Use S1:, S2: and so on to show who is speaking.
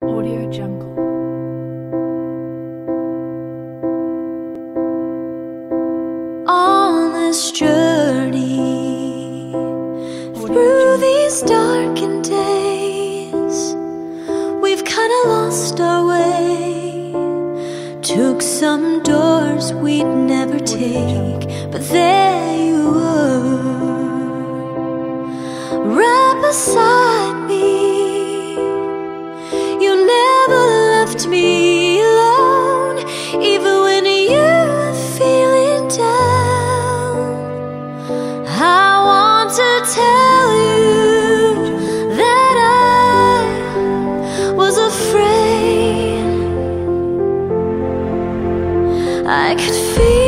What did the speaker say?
S1: Audio Jungle.
S2: On this journey through these darkened days, we've kinda lost our way. Took some doors we'd never take, but there you were, right beside me. You never left me alone, even when you were feeling down. I want to tell you that I was afraid. I could feel